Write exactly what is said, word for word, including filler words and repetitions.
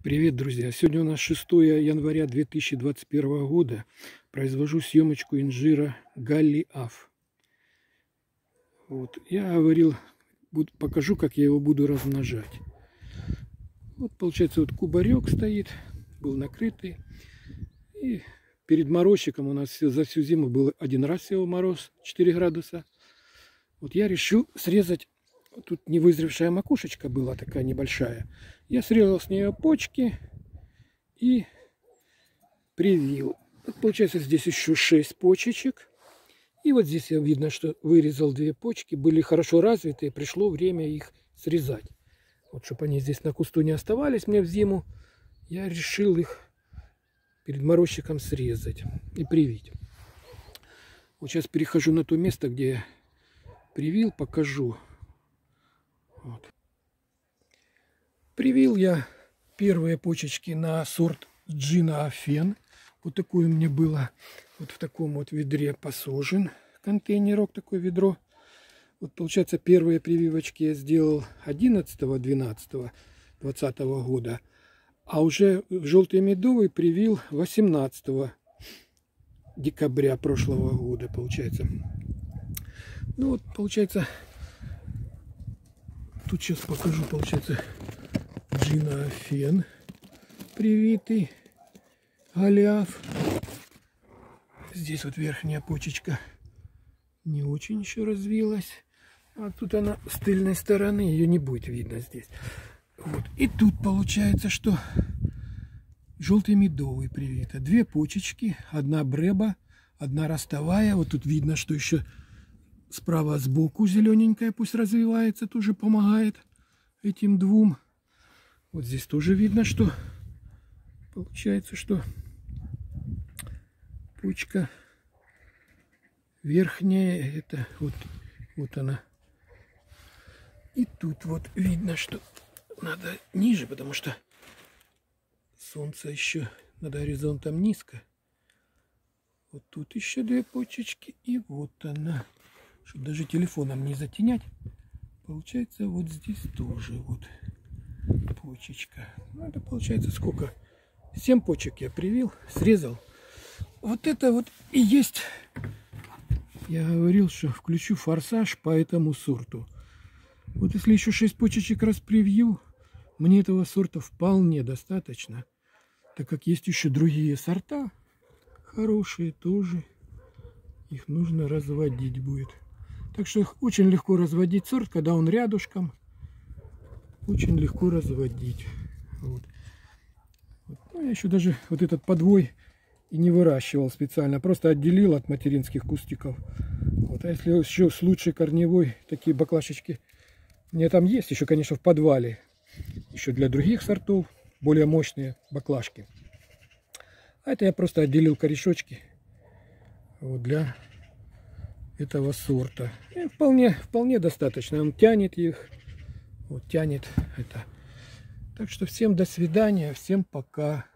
Привет, друзья! Сегодня у нас шестое января две тысячи двадцать первого года. Произвожу съемочку инжира Голиаф. Вот. Я говорил, буду, покажу, как я его буду размножать. Вот получается, вот кубарек стоит, был накрытый. И перед морозчиком у нас за всю зиму был один раз всего мороз, четыре градуса. Вот я решил срезать. Тут невызревшая макушечка была такая небольшая. Я срезал с нее почки и привил. Вот получается, здесь еще шесть почечек. И вот здесь я видно, что вырезал две почки. Были хорошо развитые. Пришло время их срезать. Вот, чтобы они здесь на кусту не оставались мне в зиму, я решил их перед морозчиком срезать и привить. Вот сейчас перехожу на то место, где я привил, покажу. Вот. Привил я первые почечки на сорт Джина Афен. Вот такое у меня было вот в таком вот ведре посажен. Контейнерок, такое ведро. Вот получается, первые прививочки я сделал одиннадцатого двенадцатого двадцатого года. А уже желтый медовый привил восемнадцатого декабря прошлого года, получается. Ну вот, получается... Тут сейчас покажу, получается, Джина Афен привитый, Голиаф. Здесь вот верхняя почечка не очень еще развилась. А тут она с тыльной стороны, ее не будет видно здесь. Вот. И тут получается, что желтый медовый привита. Две почечки, одна бреба, одна ростовая. Вот тут видно, что еще... Справа сбоку зелененькая, пусть развивается, тоже помогает этим двум. Вот здесь тоже видно, что получается, что почка верхняя, это вот, вот она. И тут вот видно, что надо ниже, потому что солнце еще над горизонтом низко. Вот тут еще две почечки, и вот она. Чтобы даже телефоном не затенять, получается вот здесь тоже вот почечка. Ну, это получается сколько? семь почек я привил, срезал. Вот это вот и есть. Я говорил, что включу форсаж по этому сорту. Вот если еще шесть почечек раз привью, мне этого сорта вполне достаточно. Так как есть еще другие сорта, хорошие тоже. Их нужно разводить будет. Так что их очень легко разводить сорт, когда он рядышком. Очень легко разводить. Вот. Вот. Ну, я еще даже вот этот подвой и не выращивал специально. Просто отделил от материнских кустиков. Вот. А если еще с лучшей корневой такие баклашечки. У меня там есть еще, конечно, в подвале. Еще для других сортов. Более мощные баклажки. А это я просто отделил корешочки. Вот, для... этого сорта. И вполне, вполне достаточно. Он тянет их. Вот тянет это. Так что всем до свидания. Всем пока.